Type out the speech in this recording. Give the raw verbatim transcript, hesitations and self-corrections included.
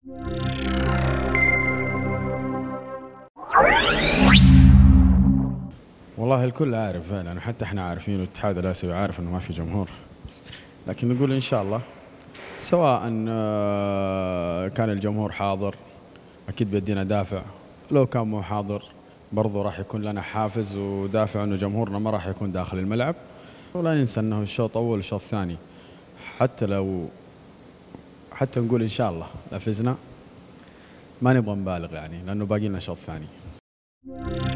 والله الكل عارف فعلا، وحتى احنا عارفين والاتحاد الآسيوي عارف انه ما في جمهور، لكن نقول ان شاء الله سواء آه، كان الجمهور حاضر اكيد بيدينا دافع، لو كان مو حاضر برضو راح يكون لنا حافز ودافع انه جمهورنا ما راح يكون داخل الملعب. ولا ننسى انه الشوط اول والشوط ثاني، حتى لو حتى نقول ان شاء الله لا فزنا ما نبغى نبالغ يعني، لانه باقي لنا شوط ثاني.